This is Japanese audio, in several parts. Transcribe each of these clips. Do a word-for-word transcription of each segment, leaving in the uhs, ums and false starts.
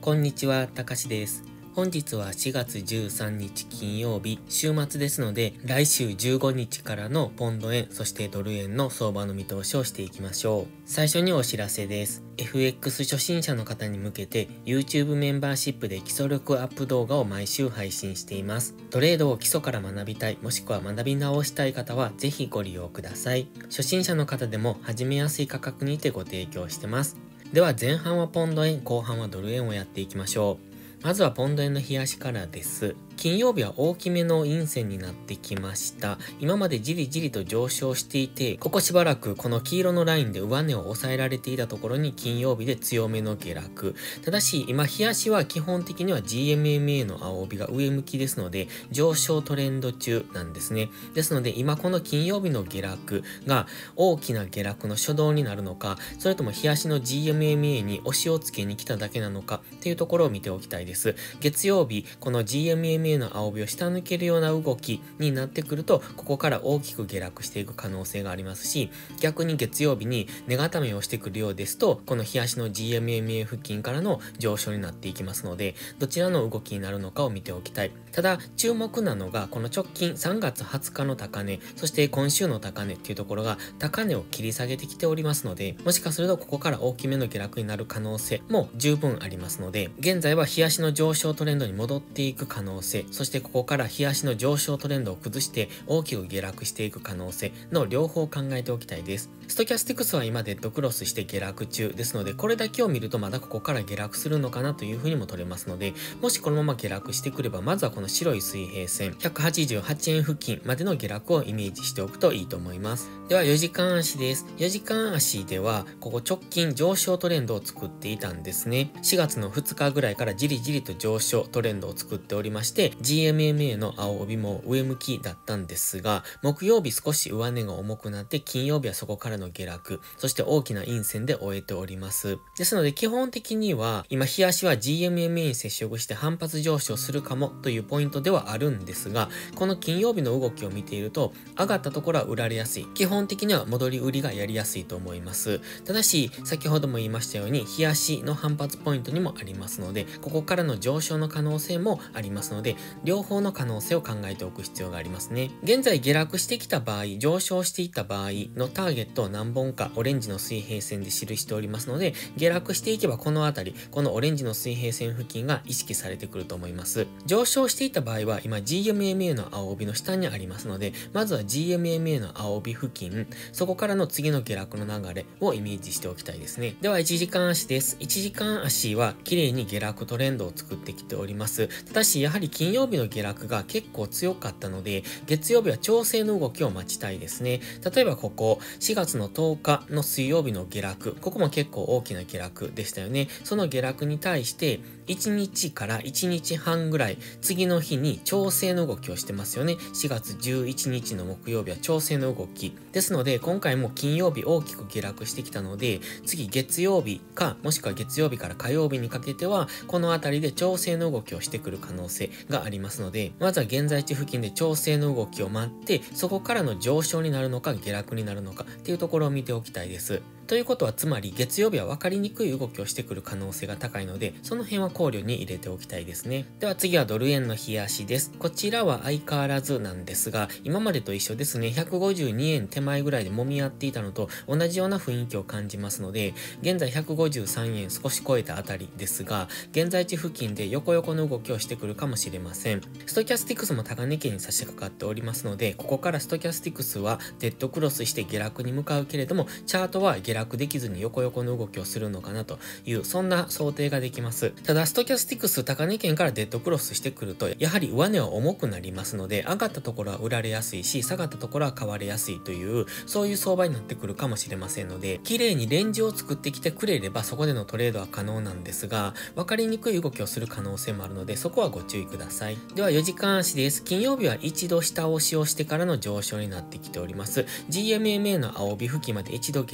こんにちは、たかしです。本日はしがつじゅうさんにち金曜日、週末ですので、来週じゅうごにちからのポンド円、そしてドル円の相場の見通しをしていきましょう。最初にお知らせです。エフエックス 初心者の方に向けて YouTube メンバーシップで基礎力アップ動画を毎週配信しています。トレードを基礎から学びたい、もしくは学び直したい方はぜひご利用ください。初心者の方でも始めやすい価格にてご提供してます。では前半はポンド円、後半はドル円をやっていきましょう。まずはポンド円の冷やしからです。金曜日は大きめの陰線になってきました。今までじりじりと上昇していて、ここしばらくこの黄色のラインで上値を抑えられていたところに金曜日で強めの下落。ただし、今冷やしは基本的には ジーエムエムエー の青帯が上向きですので、上昇トレンド中なんですね。ですので、今この金曜日の下落が大きな下落の初動になるのか、それとも冷やしの ジーエムエムエー に押しをつけに来ただけなのかっていうところを見ておきたいです。月曜日、この ジーエムエムエー の青帯を下抜けるような動きになってくると、ここから大きく下落していく可能性がありますし、逆に月曜日に値固めをしてくるようですと、この冷やしの ジーエムエムエー 付近からの上昇になっていきますので、どちらの動きになるのかを見ておきたい。ただ、注目なのが、この直近さんがつはつかの高値、そして今週の高値っていうところが、高値を切り下げてきておりますので、もしかするとここから大きめの下落になる可能性も十分ありますので、現在は冷やしの上昇トレンドに戻っていく可能性、そしてここから冷やしの上昇トレンドを崩して大きく下落していく可能性の両方を考えておきたいです。ストキャスティクスは今デッドクロスして下落中ですので、これだけを見るとまだここから下落するのかなというふうにも取れますので、もしこのまま下落してくれば、まずはこの白い水平線ひゃくはちじゅうはちえん付近までの下落をイメージしておくといいと思います。ではよじかん足です。よじかん足ではここ直近上昇トレンドを作っていたんですね。しがつのふつかぐらいからじりじりと上昇トレンドを作っておりまして、 ジーエムエムエー の青帯も上向きだったんですが、木曜日少し上値が重くなって、金曜日はそこからの下落、そして大きな陰線で終えております。ですので基本的には今冷やしは ジーエムエムエー に接触して反発上昇するかもというポイントではあるんですが、この金曜日の動きを見ていると、上がったところは売られやすい、基本的には戻り売りがやりやすいと思います。ただし先ほども言いましたように、冷やしの反発ポイントにもありますので、ここからの上昇の可能性もありますので、両方の可能性を考えておく必要がありますね。現在下落してきた場合、上昇していった場合のターゲットを何本かオレンジの水平線で記しておりますので、下落していけばこのあたり、このオレンジの水平線付近が意識されてくると思います。上昇していった場合は今 ジーエムエムエー の青帯の下にありますので、まずは ジーエムエムエー の青帯付近、そこからの次の下落の流れをイメージしておきたいですね。ではいちじかん足です。いちじかん足は綺麗に下落トレンドを作ってきております。ただしやはり金曜日の下落が結構強かったので、月曜日は調整の動きを待ちたいですね。例えばここしがつのとおかの水曜日の下落、ここも結構大きな下落でしたよね。その下落に対していちにちからいちにちはんぐらい次の日に調整の動きをしてますよね。しがつじゅういちにちの木曜日は調整の動きですので、今回も金曜日大きく下落してきたので、次月曜日か、もしくは月曜日から火曜日にかけてはこのあたりで調整の動きをしてくる可能性がありますので、まずは現在地付近で調整の動きを待って、そこからの上昇になるのか下落になるのかっていうところを見ておきたいです。ということは、つまり月曜日は分かりにくい動きをしてくる可能性が高いので、その辺は考慮に入れておきたいですね。では次はドル円の冷やしです。こちらは相変わらずなんですが、今までと一緒ですね。ひゃくごじゅうにえん手前ぐらいで揉み合っていたのと同じような雰囲気を感じますので、現在ひゃくごじゅうさんえん少し超えたあたりですが、現在地付近で横横の動きをしてくるかもしれません。ストキャスティクスも高値圏に差し掛かっておりますので、ここからストキャスティクスはデッドクロスして下落に向かうけれども、チャートは下落できずに横横の動きをするのかなという、そんな想定ができます。ただストキャスティクス高値圏からデッドクロスしてくると、やはり上値は重くなりますので、上がったところは売られやすいし、下がったところは買われやすいという、そういう相場になってくるかもしれませんので、綺麗にレンジを作ってきてくれればそこでのトレードは可能なんですが、分かりにくい動きをする可能性もあるので、そこはご注意ください。ではよじかん足です。金曜日は一度下押しをしてからの上昇になってきております。 ジーエムエムエー の青帯付近まで一度下落して、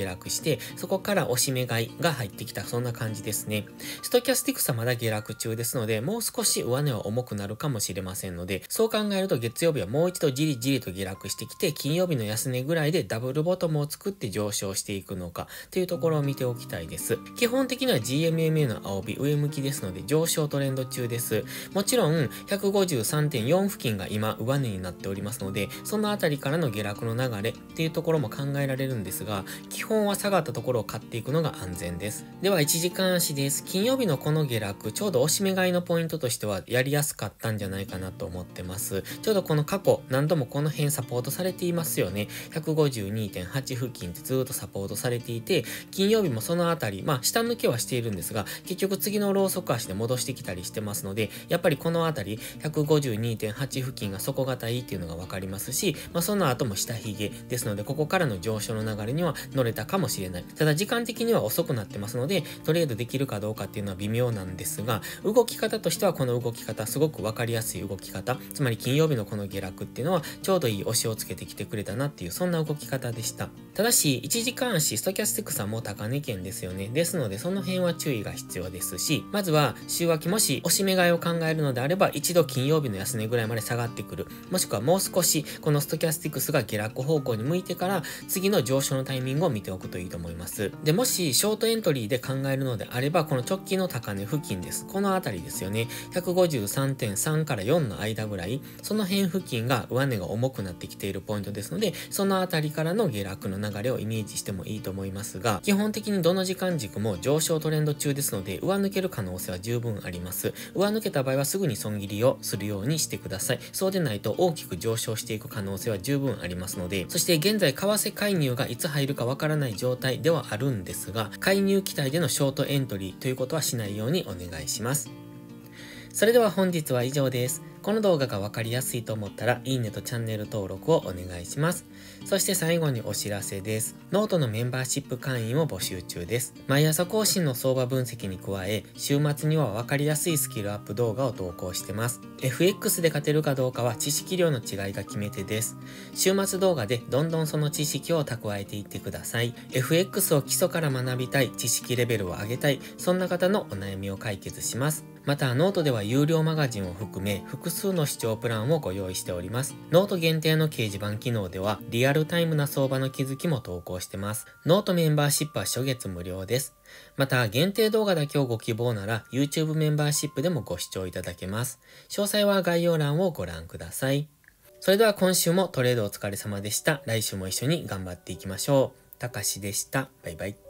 て、そこから押し目買いが入ってきた、そんな感じですね。ストキャスティクスはまだ下落中ですので、もう少し上値は重くなるかもしれませんので、そう考えると月曜日はもう一度じりじりと下落してきて、金曜日の安値ぐらいでダブルボトムを作って上昇していくのかというところを見ておきたいです。基本的には ジーエムエムエー の青日上向きですので上昇トレンド中です。もちろん ひゃくごじゅうさんてんよん 付近が今上値になっておりますので、そのあたりからの下落の流れっていうところも考えられるんですが、基本は下がったところを買っていくのが安全です。ではいちじかん足です。金曜日のこの下落、ちょうど押し目買いのポイントとしてはやりやすかったんじゃないかなと思ってます。ちょうどこの過去何度もこの辺サポートされていますよね。ひゃくごじゅうにてんはち 付近ってずーっとサポートされていて、金曜日もそのあたり、まあ下抜けはしているんですが、結局次のローソク足で戻してきたりしてますので、やっぱりこのあたり ひゃくごじゅうにてんはち 付近が底堅いっていうのがわかりますし、まあその後も下髭ですので、ここからの上昇の流れには乗れたかもしれない。ただ時間的には遅くなってますので、トレードできるかどうかっていうのは微妙なんですが、動き方としてはこの動き方、すごくわかりやすい動き方、つまり金曜日のこの下落っていうのはちょうどいい押しをつけてきてくれたなっていう、そんな動き方でした。ただし、いちじかん足、ストキャスティクスはもう高値圏ですよね。ですので、その辺は注意が必要ですし、まずは週明けもし押し目買いを考えるのであれば、一度金曜日の安値ぐらいまで下がってくる。もしくはもう少し、このストキャスティクスが下落方向に向いてから、次の上昇のタイミングを見ておくといいと思います。で、もし、ショートエントリーで考えるのであれば、この直近の高値付近です。このあたりですよね。ひゃくごじゅうさんてんさん からよんの間ぐらい、その辺付近が上値が重くなってきているポイントですので、そのあたりからの下落の流れをイメージしてもいいと思いますが、基本的にどの時間軸も上昇トレンド中ですので、上抜ける可能性は十分あります。上抜けた場合はすぐに損切りをするようにしてください。そうでないと大きく上昇していく可能性は十分ありますので、そして現在為替介入がいつ入るかわからない状態ではあるんですが、介入期待でのショートエントリーということはしないようにお願いします。それでは本日は以上です。この動画がわかりやすいと思ったら、いいねとチャンネル登録をお願いします。そして最後にお知らせです。ノートのメンバーシップ会員を募集中です。毎朝更新の相場分析に加え、週末にはわかりやすいスキルアップ動画を投稿してます。エフエックス で勝てるかどうかは知識量の違いが決め手です。週末動画でどんどんその知識を蓄えていってください。エフエックス を基礎から学びたい、知識レベルを上げたい、そんな方のお悩みを解決します。また、ノートでは有料マガジンを含め、複数の視聴プランをご用意しております。ノート限定の掲示板機能では、リアルタイムな相場の気づきも投稿してます。ノートメンバーシップは初月無料です。また、限定動画だけをご希望なら、YouTube メンバーシップでもご視聴いただけます。詳細は概要欄をご覧ください。それでは今週もトレードお疲れ様でした。来週も一緒に頑張っていきましょう。たかしでした。バイバイ。